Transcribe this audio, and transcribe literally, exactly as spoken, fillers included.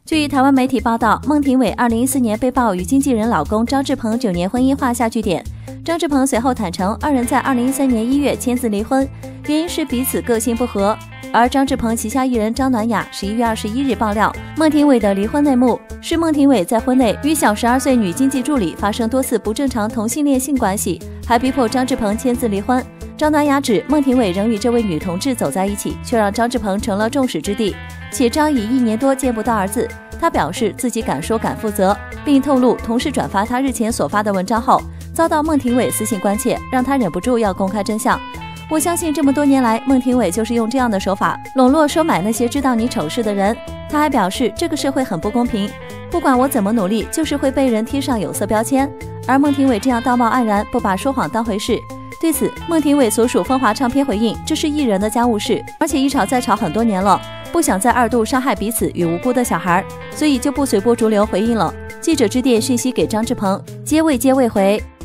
据台湾媒体报道，孟庭苇二零一四年被曝与经纪人老公张志鹏九年婚姻画下句点。张志鹏随后坦诚，二人在二零一三年一月签字离婚，原因是彼此个性不合。而张志鹏旗下艺人张暖雅十一月二十一日爆料，孟庭苇的离婚内幕是孟庭苇在婚内与小十二岁女经纪助理发生多次不正常同性恋性关系，还逼迫张志鹏签字离婚。张暖雅指孟庭苇仍与这位女同志走在一起，却让张志鹏成了众矢之的，且张已一年多见不到儿子。他表示自己敢说敢负责，并透露同事转发他日前所发的文章后，遭到孟庭苇私信关切，让他忍不住要公开真相。我相信这么多年来，孟庭苇就是用这样的手法笼络收买那些知道你丑事的人。他还表示，这个社会很不公平，不管我怎么努力，就是会被人贴上有色标签。而孟庭苇这样道貌岸然，不把说谎当回事。对此，孟庭苇所属风华唱片回应，这是艺人的家务事，而且一吵再吵很多年了，不想再二度伤害彼此与无辜的小孩，所以就不随波逐流回应了。记者致电讯息给张志鹏，接未接未回。